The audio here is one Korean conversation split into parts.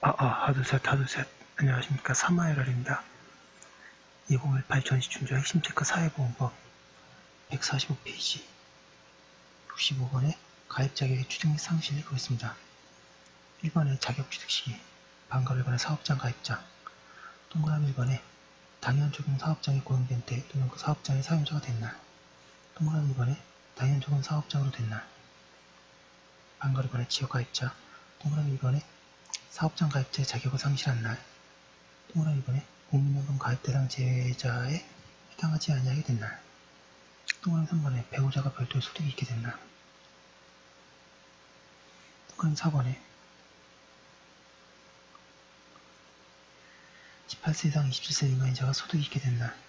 하두셋. 안녕하십니까. 사마엘알입니다. 2018 전시준조 핵심체크 사회보험법 145페이지 65번에 가입 자격의 취득 및 상실을 보겠습니다. 1번에 자격 취득 시기, 반가로 1번에 사업장 가입자, 동그라미 1번에 당연 적용 사업장이 고용된 때 또는 그 사업장의 사용자가 된 날, 동그라미 2번에 당연 적용 사업장으로 된 날, 반가로 1번에 지역 가입자, 동그라미 2번에 사업장 가입자의 자격을 상실한 날, 동그라미 2번에 국민연금 가입 대상 제외자에 해당하지 아니하게 된 날, 동그라미 3번에 배우자가 별도의 소득이 있게 된 날, 동그라미 4번에 18세 이상 27세 미만인 자가 소득이 있게 된 날,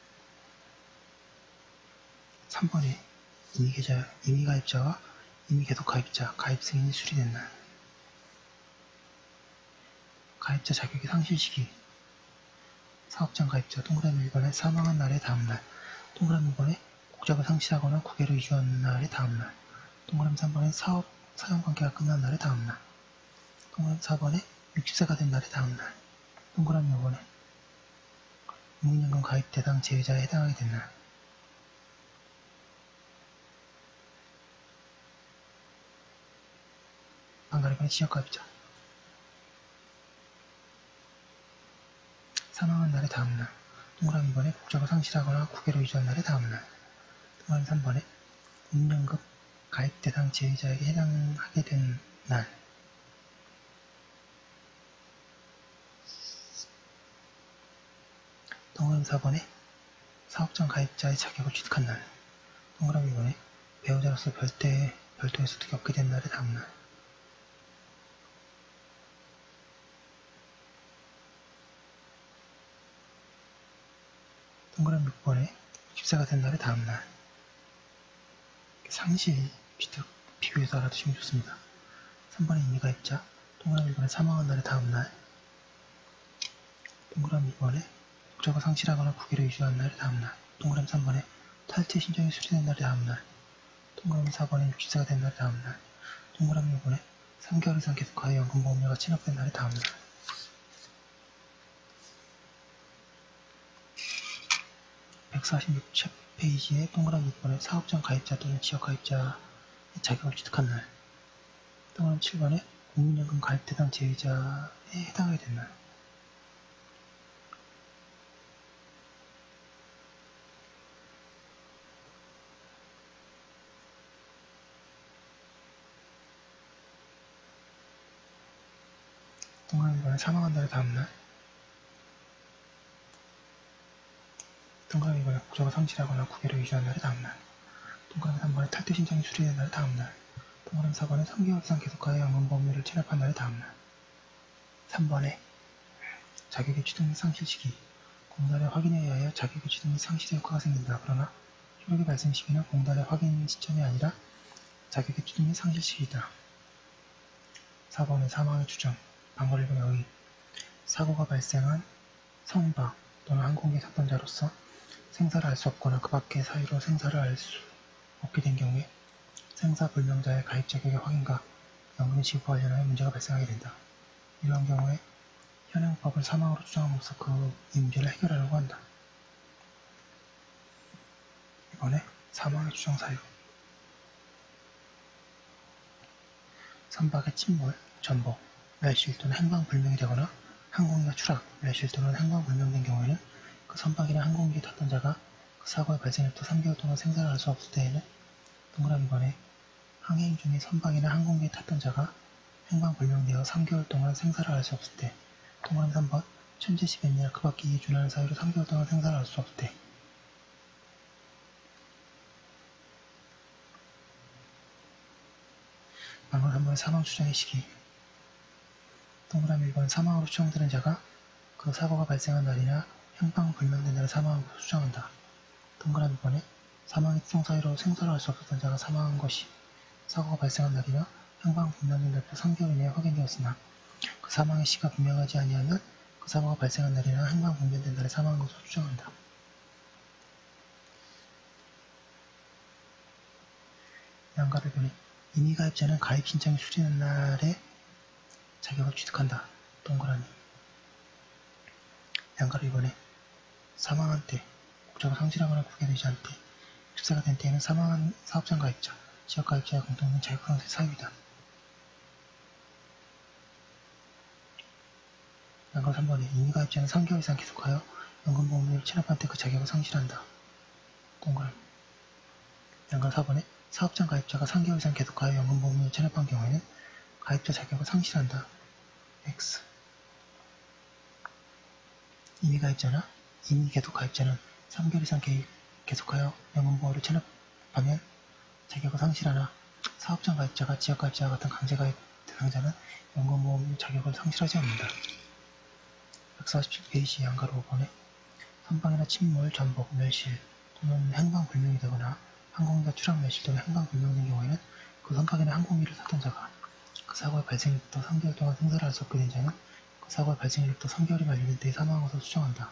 3번에 임의가입자와 임의계속가입자, 가입 승인이 수리된 날, 가입자 자격의 상실 시기, 사업장 가입자, 동그라미 1번에 사망한 날의 다음날, 동그라미 2번에 국적을 상실하거나 국외로 이주한 날의 다음날, 동그라미 3번에 사용관계가 끝난 날의 다음날, 동그라미 4번에 60세가 된 날의 다음날, 동그라미 5번에 국민연금 가입 대상 제외자에 해당하게 된 날, 반가로 1번에 지역가입자, 사망한 날의 다음날, 동그라미 2번에 국적을 상실하거나 국외로 이주한 날의 다음날, 동그라미 3번에 국민연금 가입 대상 제외자에게 해당하게 된 날, 동그라미 4번에 사업장 가입자의 자격을 취득한 날, 동그라미 2번에 배우자로서 별도의 소득이 없게 된 날의 다음날, 동그라미 6번에 60세가 된 날의 다음날. 상실, 취득, 비교해서 알아두시면 좋습니다. 3번에 임의가입자, 동그라미 1번에 사망한 날의 다음날, 동그라미 2번에 국적을 상실하거나 국외로 이주한 날의 다음날, 동그라미 3번에 탈퇴 신청이 수리된 날의 다음날, 동그라미 4번에 60세가 된 날의 다음날, 동그라미 5번에 3개월 이상 계속하여 연금보험료가 체납된 날의 다음날. (146페이지에) 동그라미 6번에 사업장 가입자 또는 지역 가입자의 자격을 취득한 날, 동그라미 7번에 국민연금 가입 대상 제외자에 해당하게 된 날, 동그라미 2번에 사망한 날의 다음날, 동그라미 2번에 국적을 상실하거나 국외로 이주한 날의 다음날, 동그라미 3번에 탈퇴 신청이 수리된 날의 다음날, 동그라미 4번에 3개월 이상 계속하여 연금보험료를 체납한 날의 다음날, 3번에 자격의 취득 및 상실 시기, 공단의 확인에 의하여 자격의 취득 및 상실의 효과가 생긴다. 그러나 효력의 발생 시기는 공단의 확인 시점이 아니라 자격의 취득 및 상실 시기이다. 4번에 사망의 추정, 반가로 1번의 의의, 사고가 발생한 선박 또는 항공기에 탔던 자로서 생사를 알 수 없거나 그 밖의 사유로 생사를 알 수 없게 된 경우에 생사불명자의 가입 자격의 확인과 연금 지급과 관련하여 문제가 발생하게 된다. 이러한 경우에 현행법을 사망으로 추정함으로써 이 문제를 해결하려고 한다. 이번에 사망의 추정 사유, 선박의 침몰, 전복, 멸실 또는 행방불명이 되거나 항공기가 추락, 멸실 또는 행방불명된 경우에는 그 선박이나 항공기에 탔던 자가 그 사고의 발생부터 3개월 동안 생사를 알 수 없을 때에는 동그라미 2번에 항행 중에 선박이나 항공기에 탔던 자가 행방불명되어 3개월 동안 생사를 알 수 없을 때, 동그라미 3번 천재지변이나 그 밖에 이에 준하는 사유로 3개월 동안 생사를 알 수 없을 때, 반가로 3번의 사망 추정의 시기, 동그라미 1번 사망으로 추정되는 자가 그 사고가 발생한 날이나 행방불명된 날에 사망한 것으로 추정한다. 동그라미 2번에 사망의 특성 사유로 생사를 알 수 없었던 자가 사망한 것이 사고가 발생한 날이나 행방불명된 날부터 3개월 이내에 확인되었으나 그 사망의 시가 분명하지 아니하면 그 사고가 발생한 날이나 행방불명된 날에 사망한 것으로 추정한다. 양가를 보니 임의가입자는 가입 신청이 수리된 날에 자격을 취득한다. 동그라미. 양가로 2번에 사망한 때, 목적을 상실하거나 구개되지 않을 때, 축사가 된 때에는 사망한 사업장 가입자, 지역 가입자의 공동된 자격환원세 사유이다. 양가로 3번에 임의 가입자는 3개월 이상 계속하여 연금보험료를 체납한 때 그 자격을 상실한다. 동그라미. 양가로 4번에 사업장 가입자가 3개월 이상 계속하여 연금보험료를 체납한 경우에는 가입자 자격을 상실한다. X. 임의 가입자나 임의 계속 가입자는 3개월 이상 계속하여 연금보험료를 체납하면 자격을 상실하나 사업장 가입자가 지역 가입자와 같은 강제 가입 대상자는 연금보험료 자격을 상실하지 않는다. 147페이지 양가로 5번에 선박이나 침몰, 전복, 멸실 또는 행방불명이 되거나 항공기가 추락, 멸실 또는 행방불명된 경우에는 그 선박이나 항공기를 타던 자가 그 사고의 발생일부터 3개월 동안 승사를 할 수 없게 된 자는 그 사고의 발생일부터 3개월이 만료된 때에 사망한 것으로 추정한다.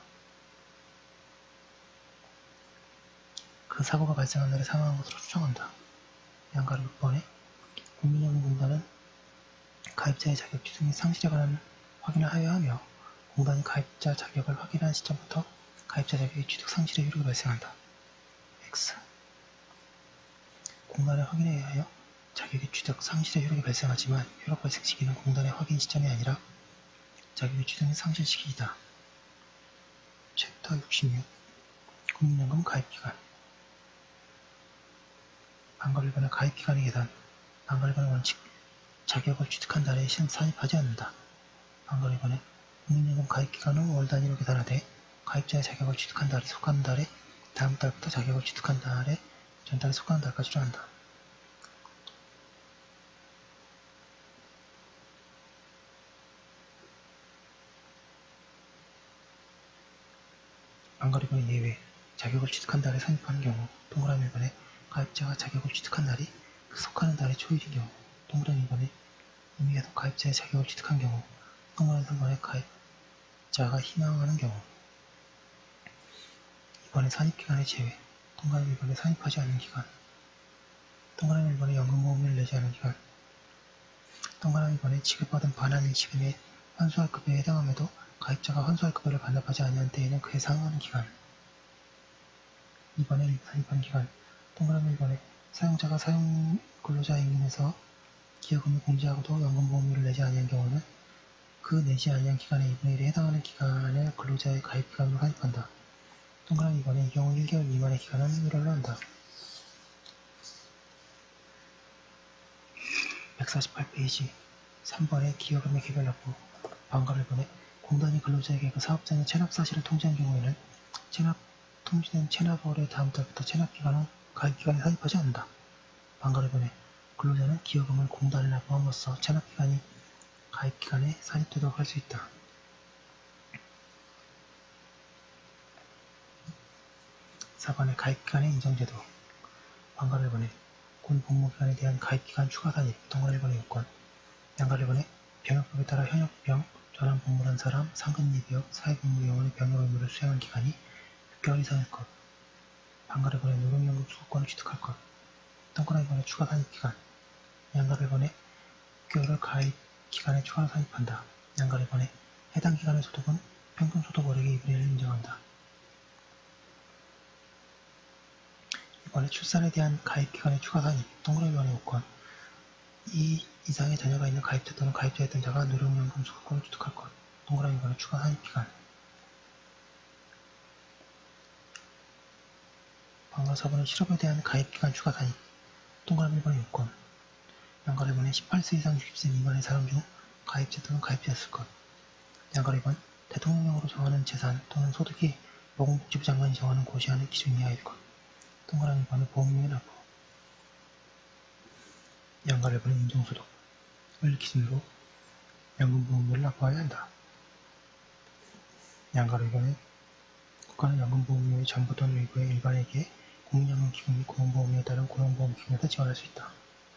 그 사고가 발생한 날에 사망한 것으로 추정한다. 양가로 6번에 국민연금공단은 가입자의 자격 취득 및 상실에 관한 확인을 하여야 하며 공단이 가입자 자격을 확인한 시점부터 가입자 자격의 취득 상실의 효력이 발생한다. X. 공단에 확인해야 하여 자격의 취득 상실의 효력이 발생하지만 효력 발생 시기는 공단의 확인 시점이 아니라 자격의 취득 및 상실 시기이다. 챕터 66 국민연금 가입기간. 방가 1번의 가입기간의 계산. 방가 1번의 원칙. 자격을 취득한 달에 산입하지 않는다. 방가 1번에 국민연금 가입기간은 월 단위로 계산하되 가입자의 자격을 취득한 달이 속하는 달에 다음 달부터 자격을 취득한 달에 전달에 속하는 달까지 추정한다. 방가 1번의 예외. 자격을 취득한 달에 산입하는 경우. 동그라미 1번에 가입자가 자격을 취득한 날이 그 속하는 달의 초일인 경우. 동그라미 1번에 이미 계속 가입자의 자격을 취득한 경우. 동그라미 3번에 가입자가 희망하는 경우. 2번에 산입기간의 제외. 동그라미 1번에 산입하지 않는 기간. 동그라미 1번에 연금보험료를 내지 않은 기간. 동그라미 1번에 지급받은 반환일 지금의 환수할 급여에 해당함에도 가입자가 환수할 급여를 반납하지 아니한 때에는 그에 상응하는 기간. 2번에 일부 산입한 기간. 동그라미 1번에 사용자가 사용 근로자 임금에서 기여금을 공제하고도 연금보험료를 내지 아니한 경우는 그 내지 아니한 기간의 2분의 1에 해당하는 기간을 근로자의 가입기간으로 산입한다. 동그라미 2번에 이 경우 1개월 미만의 기간은 1월로 한다. 148페이지 3번에 기여금의 개별 납부. 방가 1번에 공단이 근로자에게 그 사업장의 체납 사실을 통지한 경우에는 통지된 체납월의 다음 달부터 체납기간은 가입기간에 산입하지 않는다. 방가 1번에 근로자는 기여금을 공단에 납부함으로써 체납기간이 가입기간에 산입되도록 할 수 있다. 4번에 가입기간의 인정제도. 방가 1번에 군 복무기간에 대한 가입기간 추가 산입. 동가 1번의 요건. 양가 1번에 병역법에 따라 현역병, 전환 복무한 사람, 상근예비역, 사회복무요원의 병역 의무를 수행한 기간이 6개월 이상일 것. 방가 1번에 노령연금 수급권을 취득할 것. 동가 1번에 추가 산입기간. 양가 1번에 6개월을 가입기간에 추가로 산입한다. 양가 1번에 해당 기간의 소득은 평균소득월액의 2분의 1을 인정한다. 이번에 출산에 대한 가입기간의 추가 산입. 동그라미 1번의 요건. 이 이상의 자녀가 있는 가입자 또는 가입자였던 자가 노령연금 수급권을 취득할 것. 동그라미 1번의 추가 산입기간. 방가 4번의 실업에 대한 가입기간 추가 산입. 동그라미 1번의 요건. 양가 1번에 18세 이상 60세 미만의 사람 중 가입자 또는 가입자였을 것. 양가 1번 대통령령으로 정하는 재산 또는 소득이 보건복지부 장관이 정하는 고시하는 기준 이하일 것. 동그라미 1번의 보험료의 납부. 양가 1번의 인정소득을 기준으로 연금보험료를 납부해야 한다. 양가 1번에 국가는 연금보험료의 전부 또는 일부의 일반에게 국민연금기금 및 고용보험료에 따른 고용보험기금에다 지원할 수 있다.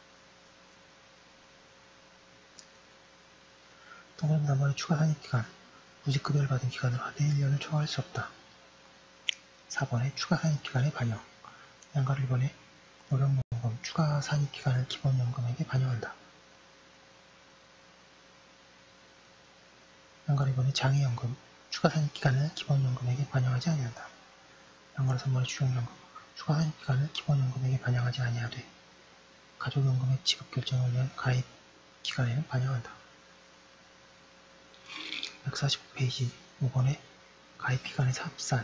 동그라미 3번의 추가 산입기간. 무직급여를 받은 기간으로 하되 1년을 초과할 수 없다. 4번의 추가 산입기간의 반영. 양가 1번에 노령연금 추가 산입기간을 기본연금에게 반영한다. 양가로 2번에 장애연금, 추가 산입기간을 기본연금액에 반영하지 아니한다. 양가로 3번에 주용연금, 추가 산입기간을 기본연금액에 반영하지 아니하되 가족연금의 지급 결정을 위한 가입 기간에는 반영한다. 145페이지 5번에 가입 기간에서 합산,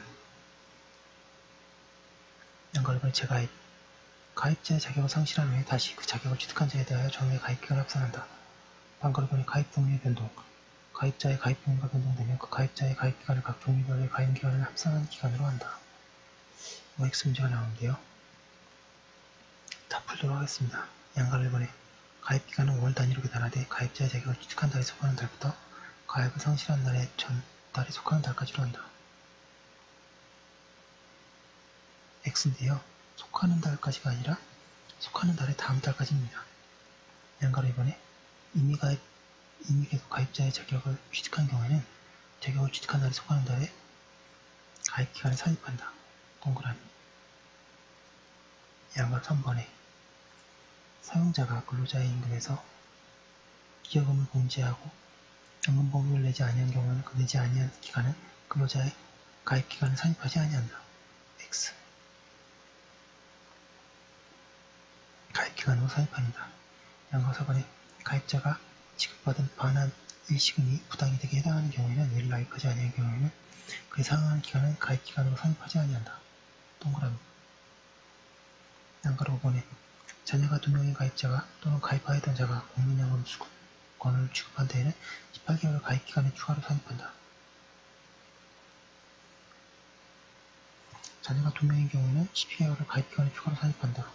양가로 2번에 재가입, 가입자의 자격을 상실한 후에 다시 그 자격을 취득한 자에 대하여 전후의 가입 기간을 합산한다. 양가로 2번에 가입 종류의 변동, 가입자의 가입 종류가 변동되면 그 가입자의 가입 기간을 각 종류별의 가입 기간을 합산한 기간으로 한다. X 문제가 나오는데요. 다 풀도록 하겠습니다. 양가로 1번에 가입 기간은 월 단위로 계산하되 가입자의 자격을 취득한 달에 속하는 달부터 가입을 상실한 날의 전 달에 속하는 달까지로 한다. X인데요. 속하는 달까지가 아니라 속하는 달의 다음 달까지입니다. 양가로 2번에 이미 계속 가입자의 자격을 취득한 경우에는 자격을 취득한 달에 속하는 달에 가입 기간을 삽입한다. 동그라미. 양가로 3번에 사용자가 근로자의 임금에서 기여금을 공제하고 연금보험료를 내지 아니한 경우는 그 내지 아니한 기간은 근로자의 가입 기간을 삽입하지 아니한다. X. 가입 기간으로 삽입합니다. 양가로 4번에 가입자가 지급받은 반환 일시금이 부당이 되게 해당하는 경우에는 이를 가입하지 아니한 경우에는 그에 상응하는 기간은 가입 기간으로 삽입하지 아니한다. 동그라미. 양가로 5번에 자녀가 2명의 가입자가 또는 가입하였던 자가 국민연금 수급권을 취급한 데에는 18개월 가입 기간에 추가로 삽입한다. 자녀가 2명인 경우에는 12개월을 가입 기간에 추가로 삽입한다.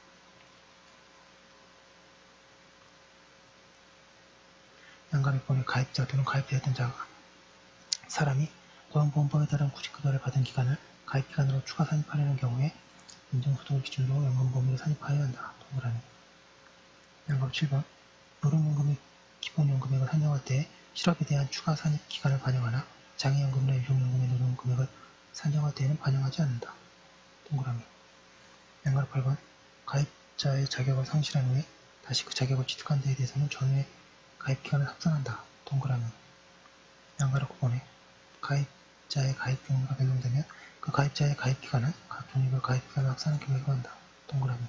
양가로 6번에 가입자 또는 가입되었던 자가 사람이 노동보험법에 따른 구직급여를 받은 기간을 가입 기간으로 추가 삽입하려는 경우에 인정소득을 기준으로 연금보험료를 삽입하여야 한다. 동그라미. 양가로 7번 노령연금의 기본연금액을 산정할 때 실업에 대한 추가 산입 기간을 반영하나 장애연금이나 유족연금의 노령금액을 산정할 때에는 반영하지 않는다. 동그라미. 양가로 8번 가입자의 자격을 상실한 후에 다시 그 자격을 취득한 데에 대해서는 전후의 가입 기간을 합산한다. 동그라미. 양가로 9번에 가입자의 가입 종류가 변동되면 그 가입자의 가입 기간은 각 종류별 가입 기간을 합산한 경우에 한다. 동그라미.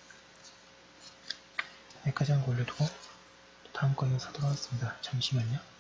여기까지 한 거 올려두고 다음 거 이어서 하도록 하겠습니다. 잠시만요.